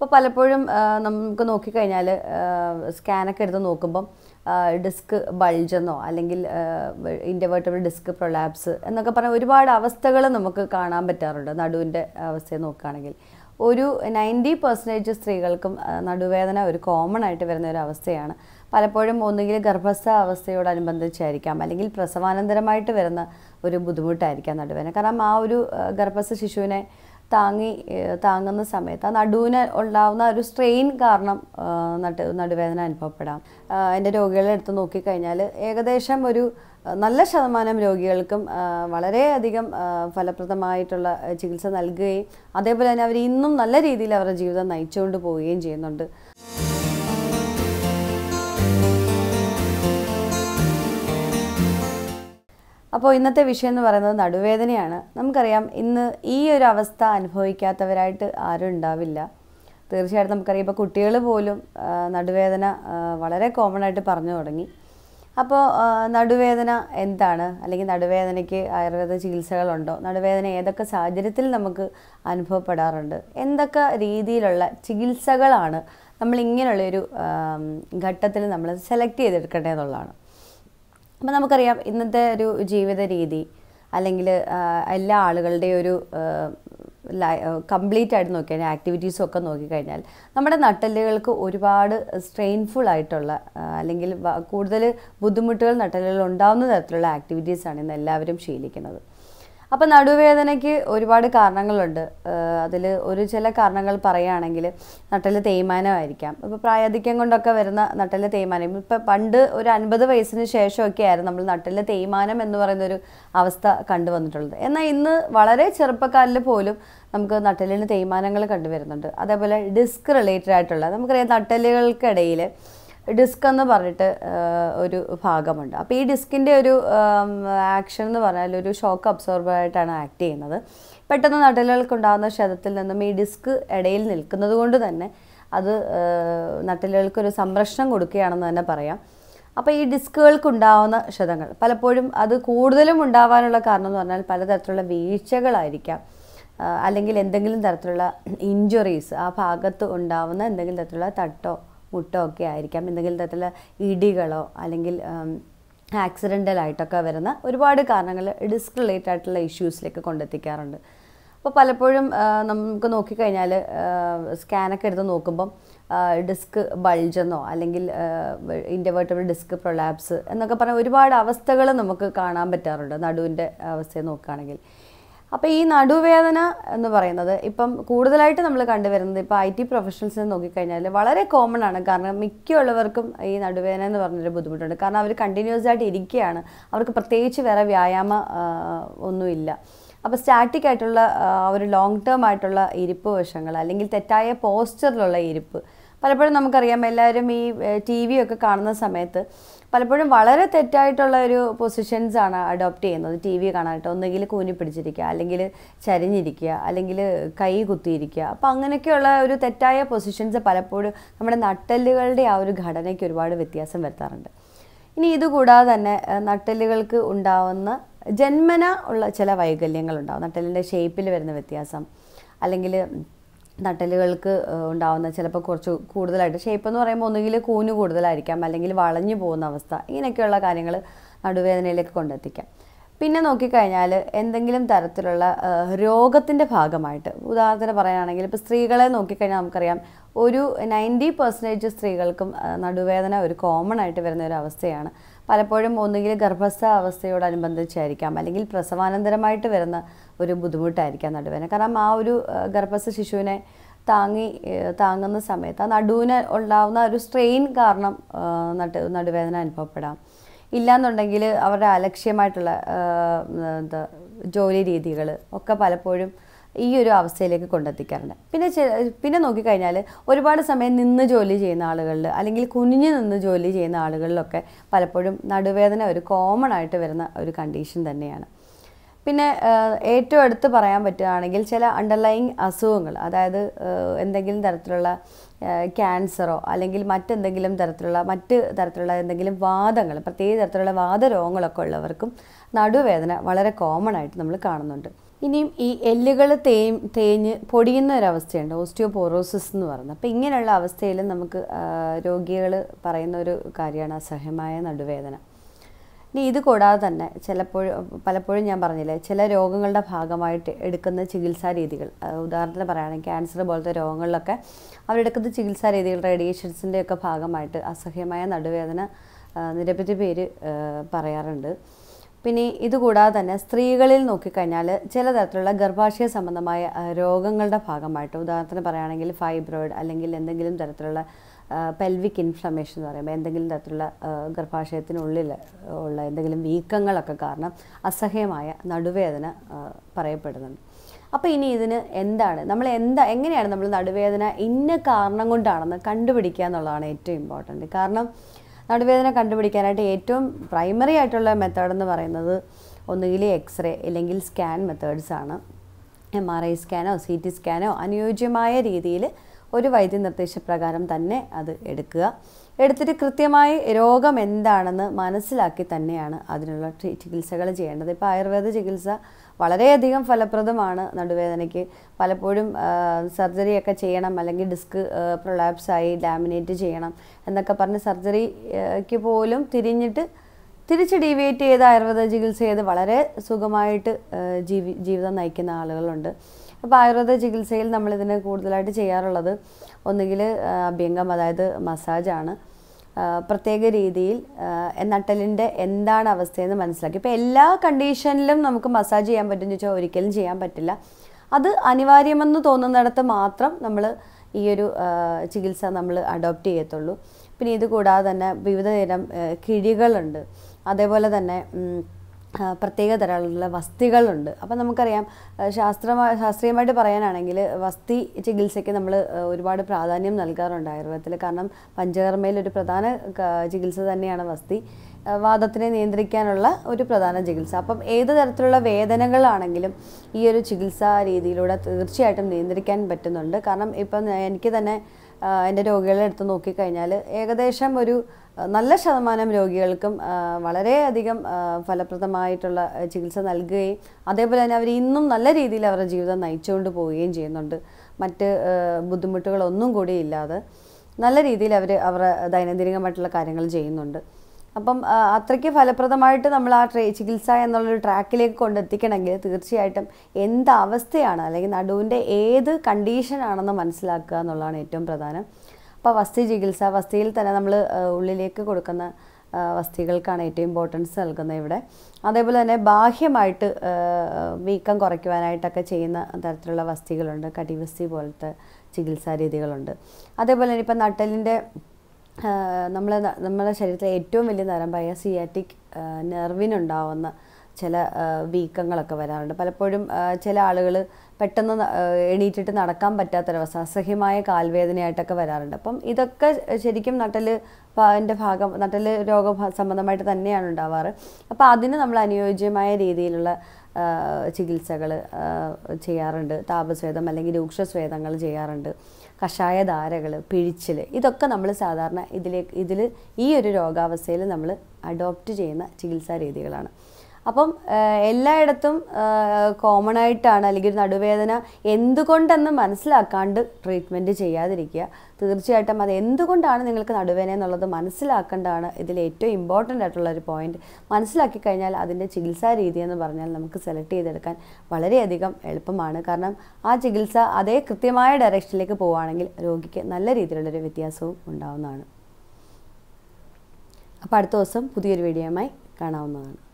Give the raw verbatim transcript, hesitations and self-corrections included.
അപ്പോൾ പലപ്പോഴും നമുക്ക് നോക്കിക്കഴിഞ്ഞാൽ സ്കാനൊക്കെ എടുത്ത് നോക്കുമ്പം ഡിസ്ക് ബൾജെന്നോ അല്ലെങ്കിൽ ഇൻ്റർവേർട്ടബിൾ ഡിസ്ക് പ്രൊലാപ്സ് എന്നൊക്കെ പറഞ്ഞാൽ ഒരുപാട് അവസ്ഥകൾ നമുക്ക് കാണാൻ പറ്റാറുണ്ട്. നടുവിൻ്റെ അവസ്ഥയെ നോക്കുകയാണെങ്കിൽ ഒരു നയൻറ്റി പെർസെൻറ്റേജ് സ്ത്രീകൾക്കും നടുവേദന ഒരു കോമൺ ആയിട്ട് വരുന്ന ഒരു അവസ്ഥയാണ്. പലപ്പോഴും ഒന്നുകിൽ ഗർഭസ്ഥ അവസ്ഥയോടനുബന്ധിച്ചായിരിക്കാം, അല്ലെങ്കിൽ പ്രസവാനന്തരമായിട്ട് വരുന്ന ഒരു ബുദ്ധിമുട്ടായിരിക്കാം നടുവേദന. കാരണം ആ ഒരു ഗർഭസ്ഥ ശിശുവിനെ താങ്ങി താങ്ങുന്ന സമയത്ത് ആ നടുവിന് ഉണ്ടാകുന്ന ഒരു സ്ട്രെയിൻ കാരണം നട്ട് നടുവേദന അനുഭവപ്പെടാം. എൻ്റെ രോഗികളെ എടുത്ത് നോക്കിക്കഴിഞ്ഞാൽ ഏകദേശം ഒരു നല്ല ശതമാനം രോഗികൾക്കും വളരെയധികം ഫലപ്രദമായിട്ടുള്ള ചികിത്സ നൽകുകയും അതേപോലെ തന്നെ അവർ ഇന്നും നല്ല രീതിയിൽ അവരുടെ ജീവിതം നയിച്ചുകൊണ്ട് പോവുകയും ചെയ്യുന്നുണ്ട്. അപ്പോൾ ഇന്നത്തെ വിഷയം എന്ന് പറയുന്നത് നടുവേദനയാണ്. നമുക്കറിയാം ഇന്ന് ഈ ഒരു അവസ്ഥ അനുഭവിക്കാത്തവരായിട്ട് ആരും ഉണ്ടാവില്ല. തീർച്ചയായിട്ടും നമുക്കറിയാം ഇപ്പോൾ കുട്ടികൾ പോലും നടുവേദന വളരെ കോമൺ ആയിട്ട് പറഞ്ഞു തുടങ്ങി. അപ്പോൾ നടുവേദന എന്താണ്, അല്ലെങ്കിൽ നടുവേദനയ്ക്ക് ആയുർവേദ ചികിത്സകളുണ്ടോ, നടുവേദന ഏതൊക്കെ സാഹചര്യത്തിൽ നമുക്ക് അനുഭവപ്പെടാറുണ്ട്, എന്തൊക്കെ രീതിയിലുള്ള ചികിത്സകളാണ് നമ്മൾ ഇങ്ങനെയുള്ളൊരു ഘട്ടത്തിൽ നമ്മൾ സെലക്ട് ചെയ്തെടുക്കേണ്ടതെന്നുള്ളതാണ്. അപ്പോൾ നമുക്കറിയാം ഇന്നത്തെ ഒരു ജീവിത രീതി അല്ലെങ്കിൽ എല്ലാ ആളുകളുടെയും ഒരു കംപ്ലീറ്റ് ആയിട്ട് നോക്കിക്കഴിഞ്ഞാൽ ആക്ടിവിറ്റീസും ഒക്കെ നോക്കിക്കഴിഞ്ഞാൽ നമ്മുടെ നട്ടെല്ലുകൾക്ക് ഒരുപാട് സ്ട്രെയിൻഫുൾ ആയിട്ടുള്ള അല്ലെങ്കിൽ കൂടുതൽ ബുദ്ധിമുട്ടുകൾ നട്ടെല്ലുകളിൽ ഉണ്ടാകുന്ന തരത്തിലുള്ള ആക്ടിവിറ്റീസാണ് ഇന്ന് എല്ലാവരും ശീലിക്കുന്നത്. അപ്പോൾ നടുവേദനയ്ക്ക് ഒരുപാട് കാരണങ്ങളുണ്ട്. അതിൽ ഒരു ചില കാരണങ്ങൾ പറയുകയാണെങ്കിൽ നട്ടെല്ല് തേയ്മാനമായിരിക്കാം. ഇപ്പോൾ പ്രായാധിക്യം കൊണ്ടൊക്കെ വരുന്ന നട്ടെല്ല് തേയ്മാനം, ഇപ്പോൾ പണ്ട് ഒരു അൻപത് വയസ്സിന് ശേഷമൊക്കെ ആയിരുന്നു നമ്മൾ നട്ടെല്ല് തേയ്മാനം എന്ന് പറയുന്നൊരു അവസ്ഥ കണ്ടുവന്നിട്ടുള്ളത്. എന്നാൽ ഇന്ന് വളരെ ചെറുപ്പക്കാരിൽ പോലും നമുക്ക് നട്ടെല്ലിന് തേയ്മാനങ്ങൾ കണ്ടുവരുന്നുണ്ട്. അതേപോലെ ഡിസ്ക് റിലേറ്റഡ് ആയിട്ടുള്ള, നമുക്കറിയാം നട്ടെല്ലുകൾക്കിടയിൽ ഡിസ്ക് എന്ന് പറഞ്ഞിട്ട് ഒരു ഭാഗമുണ്ട്. അപ്പോൾ ഈ ഡിസ്കിൻ്റെ ഒരു ആക്ഷൻ എന്ന് പറഞ്ഞാൽ ഒരു ഷോക്ക് അബ്സോർബറായിട്ടാണ് ആക്ട് ചെയ്യുന്നത്. പെട്ടെന്ന് നട്ടെല്ലുകൾക്കുണ്ടാകുന്ന ക്ഷതത്തിൽ നിന്നും ഈ ഡിസ്ക് ഇടയിൽ നിൽക്കുന്നത് കൊണ്ട് തന്നെ അത് നട്ടെല്ലുകൾക്കൊരു സംരക്ഷണം കൊടുക്കുകയാണെന്ന് തന്നെ പറയാം. അപ്പോൾ ഈ ഡിസ്കുകൾക്കുണ്ടാവുന്ന ക്ഷതങ്ങൾ പലപ്പോഴും അത് കൂടുതലും ഉണ്ടാവാനുള്ള കാരണം എന്ന് പറഞ്ഞാൽ പലതരത്തിലുള്ള വീഴ്ചകളായിരിക്കാം, അല്ലെങ്കിൽ എന്തെങ്കിലും തരത്തിലുള്ള ഇഞ്ചുറീസ് ആ ഭാഗത്ത് ഉണ്ടാവുന്ന എന്തെങ്കിലും തരത്തിലുള്ള തട്ടോ മുട്ടോ ഒക്കെ ആയിരിക്കാം, എന്തെങ്കിലും തരത്തിലുള്ള ഇടികളോ അല്ലെങ്കിൽ ആക്സിഡൻ്റലായിട്ടൊക്കെ വരുന്ന ഒരുപാട് കാരണങ്ങൾ ഡിസ്ക് റിലേറ്റഡ് ആയിട്ടുള്ള ഇഷ്യൂസിലേക്ക് കൊണ്ടെത്തിക്കാറുണ്ട്. അപ്പോൾ പലപ്പോഴും നമുക്ക് നോക്കിക്കഴിഞ്ഞാൽ സ്കാനൊക്കെ എടുത്ത് നോക്കുമ്പം ഡിസ്ക് ബൾജെന്നോ അല്ലെങ്കിൽ ഇൻ്റർവേർട്ടബിൾ ഡിസ്ക് പ്രൊലാപ്സ് എന്നൊക്കെ പറഞ്ഞാൽ ഒരുപാട് അവസ്ഥകൾ നമുക്ക് കാണാൻ പറ്റാറുണ്ട് നടുവിൻ്റെ അവസ്ഥയെ നോക്കുകയാണെങ്കിൽ. അപ്പോൾ ഈ നടുവേദന എന്ന് പറയുന്നത് ഇപ്പം കൂടുതലായിട്ട് നമ്മൾ കണ്ടുവരുന്നത് ഇപ്പോൾ ഐ ടി പ്രൊഫഷണൽസിനെ നോക്കിക്കഴിഞ്ഞാൽ വളരെ കോമൺ ആണ്. കാരണം മിക്കുള്ളവർക്കും ഈ നടുവേദന എന്ന് പറഞ്ഞൊരു ബുദ്ധിമുട്ടുണ്ട്. കാരണം അവർ കണ്ടിന്യൂസ് ആയിട്ട് ഇരിക്കുകയാണ്, അവർക്ക് പ്രത്യേകിച്ച് വേറെ വ്യായാമം ഒന്നുമില്ല. അപ്പോൾ സ്റ്റാറ്റിക് ആയിട്ടുള്ള ഒരു ലോങ് ടേം ആയിട്ടുള്ള ഇരിപ്പ് വശങ്ങൾ അല്ലെങ്കിൽ തെറ്റായ പോസ്ചറിലുള്ള ഇരിപ്പ്, പലപ്പോഴും നമുക്കറിയാം എല്ലാവരും ഈ ടി വി ഒക്കെ കാണുന്ന സമയത്ത് പലപ്പോഴും വളരെ തെറ്റായിട്ടുള്ള ഒരു പൊസിഷൻസാണ് അഡോപ്റ്റ് ചെയ്യുന്നത്. ടി വി കാണാനായിട്ട് ഒന്നുകിൽ കൂനി പിടിച്ചിരിക്കുക, അല്ലെങ്കിൽ ചരിഞ്ഞിരിക്കുക, അല്ലെങ്കിൽ കൈ കുത്തിയിരിക്കുക. അപ്പോൾ അങ്ങനെയൊക്കെയുള്ള ഒരു തെറ്റായ പൊസിഷൻസ് പലപ്പോഴും നമ്മുടെ നട്ടെല്ലുകളുടെ ആ ഒരു ഘടനയ്ക്ക് ഒരുപാട് വ്യത്യാസം വരുത്താറുണ്ട്. ഇനി ഇതുകൂടാതെ തന്നെ നട്ടെല്ലുകൾക്ക് ഉണ്ടാവുന്ന ജന്മന ഉള്ള ചില വൈകല്യങ്ങളുണ്ടാവും. നട്ടെല്ലിൻ്റെ ഷേപ്പിൽ വരുന്ന വ്യത്യാസം, അല്ലെങ്കിൽ നട്ടെല്ലുകൾക്ക് ഉണ്ടാകുന്ന ചിലപ്പോൾ കുറച്ച് കൂടുതലായിട്ട് ഷേപ്പ് എന്ന് പറയുമ്പോൾ ഒന്നുകിൽ കൂന് കൂടുതലായിരിക്കാം, അല്ലെങ്കിൽ വളഞ്ഞു പോകുന്ന അവസ്ഥ, ഇങ്ങനെയൊക്കെയുള്ള കാര്യങ്ങൾ നടുവേദനയിലേക്ക് കൊണ്ടെത്തിക്കാം. പിന്നെ നോക്കിക്കഴിഞ്ഞാൽ എന്തെങ്കിലും തരത്തിലുള്ള രോഗത്തിൻ്റെ ഭാഗമായിട്ട്, ഉദാഹരണത്തിന് പറയുകയാണെങ്കിൽ ഇപ്പോൾ സ്ത്രീകളെ നോക്കിക്കഴിഞ്ഞാൽ നമുക്കറിയാം ഒരു നയൻറ്റി പെർസെൻറ്റേജ് സ്ത്രീകൾക്കും നടുവേദന ഒരു കോമൺ ആയിട്ട് വരുന്ന ഒരു അവസ്ഥയാണ്. പലപ്പോഴും ഒന്നുകിൽ ഗർഭസ്ഥ അവസ്ഥയോടനുബന്ധിച്ചായിരിക്കാം, അല്ലെങ്കിൽ പ്രസവാനന്തരമായിട്ട് വരുന്ന ഒരു ബുദ്ധിമുട്ടായിരിക്കാം നടുവേദന. കാരണം ആ ഒരു ഗർഭസ്ഥ ശിശുവിനെ താങ്ങി താങ്ങുന്ന സമയത്ത് ആ നടുവിന് ഉണ്ടാകുന്ന ഒരു സ്ട്രെയിൻ കാരണം നട്ട് നടുവേദന അനുഭവപ്പെടാം. ഇല്ലയെന്നുണ്ടെങ്കിൽ അവരുടെ അലക്ഷ്യമായിട്ടുള്ള എന്താ ജോലി രീതികൾ ഒക്കെ പലപ്പോഴും ഈ ഒരു അവസ്ഥയിലേക്ക് കൊണ്ടെത്തിക്കാറുണ്ട്. പിന്നെ പിന്നെ നോക്കിക്കഴിഞ്ഞാൽ ഒരുപാട് സമയം നിന്ന് ജോലി ചെയ്യുന്ന ആളുകളിൽ, അല്ലെങ്കിൽ കുനിഞ്ഞ് നിന്ന് ജോലി ചെയ്യുന്ന ആളുകളിലൊക്കെ പലപ്പോഴും നടുവേദന ഒരു കോമൺ ആയിട്ട് വരുന്ന ഒരു കണ്ടീഷൻ തന്നെയാണ്. പിന്നെ ഏറ്റവും അടുത്ത് പറയാൻ പറ്റുകയാണെങ്കിൽ ചില അണ്ടർലൈങ് അസുഖങ്ങൾ, അതായത് എന്തെങ്കിലും തരത്തിലുള്ള ക്യാൻസറോ അല്ലെങ്കിൽ മറ്റെന്തെങ്കിലും തരത്തിലുള്ള മറ്റ് തരത്തിലുള്ള എന്തെങ്കിലും വാദങ്ങൾ, പ്രത്യേക തരത്തിലുള്ള വാദരോഗങ്ങളൊക്കെ ഉള്ളവർക്കും നടുവേദന വളരെ കോമൺ ആയിട്ട് നമ്മൾ കാണുന്നുണ്ട്. ഇനിയും ഈ എല്ലുകൾ തേ തേഞ്ഞ് പൊടിയുന്ന ഒരവസ്ഥയുണ്ട്, ഓസ്റ്റിയോപോറോസിസ് എന്ന് പറയുന്നത്. അപ്പോൾ ഇങ്ങനെയുള്ള അവസ്ഥയിൽ നമുക്ക് രോഗികൾ പറയുന്ന ഒരു കാര്യമാണ് അസഹ്യമായ നടുവേദന. ഇനി ഇത് കൂടാതെ തന്നെ ചിലപ്പോഴും പലപ്പോഴും ഞാൻ പറഞ്ഞില്ലേ, ചില രോഗങ്ങളുടെ ഭാഗമായിട്ട് എടുക്കുന്ന ചികിത്സാ രീതികൾ, ഉദാഹരണത്തിന് പറയുകയാണെങ്കിൽ ക്യാൻസർ പോലത്തെ രോഗങ്ങളിലൊക്കെ അവരെടുക്കുന്ന ചികിത്സാ രീതികൾ, റേഡിയേഷൻസിൻ്റെയൊക്കെ ഭാഗമായിട്ട് അസഹ്യമായ നടുവേദന നിരവധി പേര് പറയാറുണ്ട്. പിന്നെ ഇതുകൂടാതെ തന്നെ സ്ത്രീകളിൽ നോക്കിക്കഴിഞ്ഞാൽ ചില തരത്തിലുള്ള ഗർഭാശയ സംബന്ധമായ രോഗങ്ങളുടെ ഭാഗമായിട്ട്, ഉദാഹരണത്തിന് പറയുകയാണെങ്കിൽ ഫൈബ്രോയിഡ് അല്ലെങ്കിൽ എന്തെങ്കിലും തരത്തിലുള്ള പെൽവിക് ഇൻഫ്ലമേഷൻ എന്ന് പറയുമ്പോൾ എന്തെങ്കിലും തരത്തിലുള്ള ഗർഭാശയത്തിനുള്ളിൽ ഉള്ള എന്തെങ്കിലും വീക്കങ്ങളൊക്കെ കാരണം അസഹ്യമായ നടുവേദന പറയപ്പെടുന്നുണ്ട്. അപ്പോൾ ഇനി ഇതിന് എന്താണ്, നമ്മൾ എന്താ എങ്ങനെയാണ് നമ്മൾ നടുവേദന ഇന്ന കാരണം കൊണ്ടാണെന്ന് കണ്ടുപിടിക്കുക എന്നുള്ളതാണ് ഏറ്റവും ഇമ്പോർട്ടൻറ്റ്. കാരണം നടുവേദന കണ്ടുപിടിക്കാനായിട്ട് ഏറ്റവും പ്രൈമറി ആയിട്ടുള്ള മെത്തേഡ് എന്ന് പറയുന്നത് ഒന്നുകിൽ എക്സ്റേ അല്ലെങ്കിൽ സ്കാൻ മെത്തേഡ്സാണ്. എം ആർ ഐ സ്കാനോ സി ടി സ്കാനോ അനുയോജ്യമായ രീതിയിൽ ഒരു വൈദ്യനിർദ്ദേശപ്രകാരം തന്നെ അത് എടുക്കുക. എടുത്തിട്ട് കൃത്യമായി രോഗം എന്താണെന്ന് മനസ്സിലാക്കി തന്നെയാണ് അതിനുള്ള ചികിത്സകൾ ചെയ്യേണ്ടത്. ഇപ്പോൾ ആയുർവേദ ചികിത്സ വളരെയധികം ഫലപ്രദമാണ് നടുവേദനയ്ക്ക്. പലപ്പോഴും സർജറിയൊക്കെ ചെയ്യണം, അല്ലെങ്കിൽ ഡിസ്ക് പ്രൊലാപ്സായി ലാമിനേറ്റ് ചെയ്യണം എന്നൊക്കെ പറഞ്ഞ് സർജറിക്ക് പോലും തിരിഞ്ഞിട്ട് തിരിച്ച് ഡീവിയേറ്റ് ചെയ്ത് ആയുർവേദ ചികിത്സ ചെയ്ത് വളരെ സുഖമായിട്ട് ജീവി ജീവിതം നയിക്കുന്ന ആളുകളുണ്ട്. അപ്പോൾ ആയുർവേദ ചികിത്സയിൽ നമ്മളിതിന് കൂടുതലായിട്ട് ചെയ്യാറുള്ളത് ഒന്നുകിൽ അഭ്യംഗം, അതായത് മസാജാണ്. പ്രത്യേക രീതിയിൽ നട്ടലിൻ്റെ എന്താണ് അവസ്ഥയെന്ന് മനസ്സിലാക്കി. ഇപ്പോൾ എല്ലാ കണ്ടീഷനിലും നമുക്ക് മസാജ് ചെയ്യാൻ പറ്റുമെന്ന് ചോദിച്ചാൽ ഒരിക്കലും ചെയ്യാൻ പറ്റില്ല. അത് അനിവാര്യമെന്ന് തോന്നുന്നിടത്ത് മാത്രം നമ്മൾ ഈ ഒരു ചികിത്സ നമ്മൾ അഡോപ്റ്റ് ചെയ്യത്തുള്ളൂ. പിന്നെ ഇത് കൂടാതെ തന്നെ വിവിധ തരം കിഴികളുണ്ട്, അതേപോലെ തന്നെ പ്രത്യേക തരത്തിലുള്ള വസ്തികളുണ്ട്. അപ്പം നമുക്കറിയാം, ശാസ്ത്രമായി ശാസ്ത്രീയമായിട്ട് പറയാനാണെങ്കിൽ വസ്തി ചികിത്സയ്ക്ക് നമ്മൾ ഒരുപാട് പ്രാധാന്യം നൽകാറുണ്ട് ആയുർവേദത്തിൽ. കാരണം പഞ്ചകർമ്മയിൽ ഒരു പ്രധാന ചികിത്സ തന്നെയാണ് വസ്തി, വാദത്തിനെ നിയന്ത്രിക്കാനുള്ള ഒരു പ്രധാന ചികിത്സ. അപ്പം ഏത് തരത്തിലുള്ള വേദനകളാണെങ്കിലും ഈ ഒരു ചികിത്സാ രീതിയിലൂടെ തീർച്ചയായിട്ടും നിയന്ത്രിക്കാൻ പറ്റുന്നുണ്ട്. കാരണം ഇപ്പം എനിക്ക് തന്നെ എൻ്റെ രോഗികളെ എടുത്ത് നോക്കിക്കഴിഞ്ഞാൽ ഏകദേശം ഒരു നല്ല ശതമാനം രോഗികൾക്കും വളരെയധികം ഫലപ്രദമായിട്ടുള്ള ചികിത്സ നൽകുകയും അതേപോലെ തന്നെ അവർ ഇന്നും നല്ല രീതിയിൽ അവരുടെ ജീവിതം നയിച്ചുകൊണ്ട് പോവുകയും ചെയ്യുന്നുണ്ട്. മറ്റ് ബുദ്ധിമുട്ടുകളൊന്നും കൂടി ഇല്ലാതെ നല്ല രീതിയിൽ അവർ അവരുടെ ദൈനംദിനമായിട്ടുള്ള കാര്യങ്ങൾ ചെയ്യുന്നുണ്ട്. അപ്പം അത്രയ്ക്ക് ഫലപ്രദമായിട്ട് നമ്മൾ ആ ട്രേ ചികിത്സ എന്നുള്ളൊരു ട്രാക്കിലേക്ക് കൊണ്ടെത്തിക്കണമെങ്കിൽ തീർച്ചയായിട്ടും എന്തവസ്ഥയാണ് അല്ലെങ്കിൽ നടുവിൻ്റെ ഏത് കണ്ടീഷനാണെന്ന് മനസ്സിലാക്കുക എന്നുള്ളതാണ് ഏറ്റവും പ്രധാനം. അപ്പോൾ വസ്തി ചികിത്സ, വസ്തിയിൽ തന്നെ നമ്മൾ ഉള്ളിലേക്ക് കൊടുക്കുന്ന വസ്തികൾക്കാണ് ഏറ്റവും ഇമ്പോർട്ടൻസ് നൽകുന്നത് ഇവിടെ. അതേപോലെ തന്നെ ബാഹ്യമായിട്ട് വീക്കം കുറയ്ക്കുവാനായിട്ടൊക്കെ ചെയ്യുന്ന തരത്തിലുള്ള വസ്തികളുണ്ട്, കടിവസ്തി പോലത്തെ ചികിത്സാ രീതികളുണ്ട്. അതേപോലെ തന്നെ ഇപ്പം നട്ടലിൻ്റെ നമ്മൾ നമ്മുടെ ശരീരത്തിലെ ഏറ്റവും വലിയ നരമ്പായ സിയാറ്റിക് നെർവിനുണ്ടാവുന്ന ചില വീക്കങ്ങളൊക്കെ വരാറുണ്ട്. പലപ്പോഴും ചില ആളുകൾ പെട്ടെന്ന് എണീറ്റിട്ട് നടക്കാൻ പറ്റാത്തൊരവസ്ഥ, അസഹ്യമായ കാൽവേദനയായിട്ടൊക്കെ വരാറുണ്ട്. അപ്പം ഇതൊക്കെ ശരിക്കും നട്ടൽ അതിൻ്റെ ഭാഗം നട്ടൽ രോഗ സംബന്ധമായിട്ട് തന്നെയാണ് ഉണ്ടാവാറ്. അപ്പോൾ അതിന് നമ്മൾ അനുയോജ്യമായ രീതിയിലുള്ള ചികിത്സകൾ ചെയ്യാറുണ്ട്. താപസ്വേദം അല്ലെങ്കിൽ രൂക്ഷസ്വേദങ്ങൾ ചെയ്യാറുണ്ട്, കഷായധാരകൾ, പിഴിച്ചിൽ, ഇതൊക്കെ നമ്മൾ സാധാരണ ഇതിലേക്ക് ഇതിൽ ഈ ഒരു രോഗാവസ്ഥയിൽ നമ്മൾ അഡോപ്റ്റ് ചെയ്യുന്ന ചികിത്സാ രീതികളാണ്. അപ്പം എല്ലായിടത്തും കോമൺ ആയിട്ടാണ്, അല്ലെങ്കിൽ നടുവേദന എന്തുകൊണ്ടെന്ന് മനസ്സിലാക്കാണ്ട് ട്രീറ്റ്മെൻറ്റ് ചെയ്യാതിരിക്കുക. തീർച്ചയായിട്ടും അത് എന്തുകൊണ്ടാണ് നിങ്ങൾക്ക് നടുവേദന എന്നുള്ളത് മനസ്സിലാക്കേണ്ടതാണ് ഇതിൽ ഏറ്റവും ഇമ്പോർട്ടൻ്റ് ആയിട്ടുള്ളൊരു പോയിൻറ്റ്. മനസ്സിലാക്കി കഴിഞ്ഞാൽ അതിൻ്റെ ചികിത്സാ രീതി എന്ന് പറഞ്ഞാൽ നമുക്ക് സെലക്ട് ചെയ്തെടുക്കാൻ വളരെയധികം എളുപ്പമാണ്. കാരണം ആ ചികിത്സ അതേ കൃത്യമായ ഡയറക്ഷനിലേക്ക് പോവുകയാണെങ്കിൽ രോഗിക്ക് നല്ല രീതിയിലുള്ളൊരു വ്യത്യാസവും ഉണ്ടാവുന്നതാണ്. അപ്പോൾ അടുത്ത ദിവസം പുതിയൊരു വീഡിയോയുമായി കാണാവുന്നതാണ്.